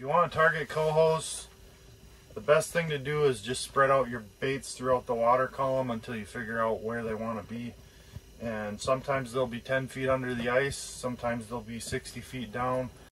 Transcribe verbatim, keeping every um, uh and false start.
you want to target cohos, the best thing to do is just spread out your baits throughout the water column until you figure out where they want to be. And sometimes they'll be ten feet under the ice, sometimes they'll be sixty feet down.